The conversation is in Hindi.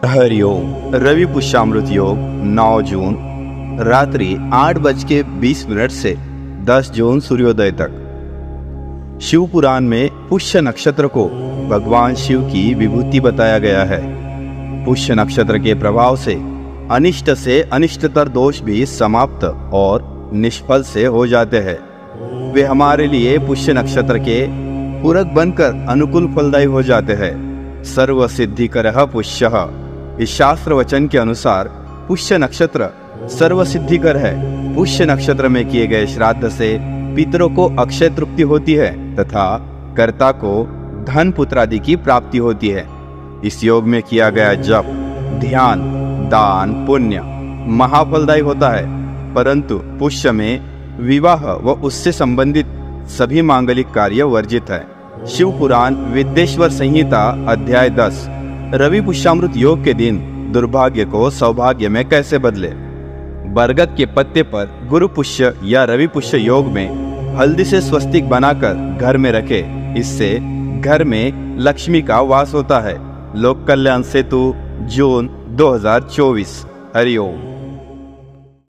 हरिओम। रवि पुष्यामृत योग 9 जून रात्रि 8:20 से 10 जून सूर्योदय तक। शिव पुराण में पुष्य नक्षत्र को भगवान शिव की विभूति बताया गया है। पुष्य नक्षत्र के प्रभाव से अनिष्टतर दोष भी समाप्त और निष्फल से हो जाते हैं। वे हमारे लिए पुष्य नक्षत्र के पूरक बनकर अनुकूल फलदायी हो जाते हैं। सर्व सिद्धिकर पुष्यः। इस शास्त्र वचन के अनुसार पुष्य नक्षत्र सर्व सिद्धिकर है। पुष्य नक्षत्र में किए गए श्राद्ध से पितरों को अक्षय तृप्ति होती है तथा कर्ता को धन पुत्र आदि की प्राप्ति होती है। इस योग में किया गया जप, ध्यान, दान, पुण्य महाफलदायी होता है, परंतु पुष्य में विवाह व उससे संबंधित सभी मांगलिक कार्य वर्जित है। शिव पुराण विद्येश्वर संहिता अध्याय 10। रवि पुष्यामृत योग के दिन दुर्भाग्य को सौभाग्य में कैसे बदले। बरगद के पत्ते पर गुरु पुष्य या रवि पुष्य योग में हल्दी से स्वस्तिक बनाकर घर में रखे। इससे घर में लक्ष्मी का वास होता है। लोक कल्याण सेतु, जून 2024। हरिओम।